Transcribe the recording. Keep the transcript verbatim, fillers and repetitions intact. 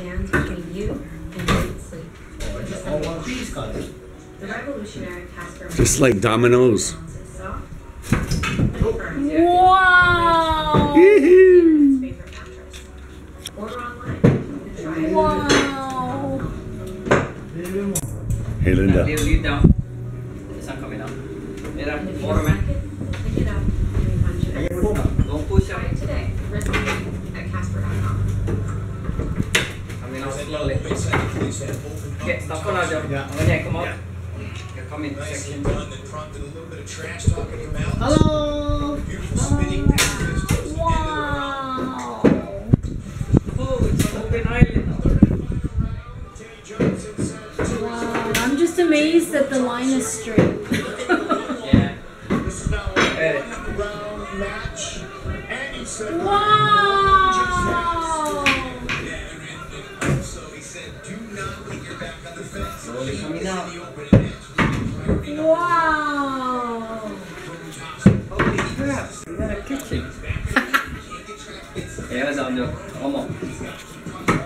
stands between you and great sleep. The revolutionary Casper. Just like dominoes. Wow! Wow! Hey Linda. Leave down. Saan kami na? Mira, more man. Pick it up and punch it. Don't push Try up. it today. Recipe at Casper dot com. Coming out slowly. Okay, stop for now, Joe. Yeah. Okay, come out. You're coming section. Hello! Wow! Oh, it's an open island now. Wow, I'm just amazed that the line is straight. Yeah. Hey. Wow! Slowly coming out. Wow! Holy crap, we got a kitchen. Yeah, that's on Joe. Come on.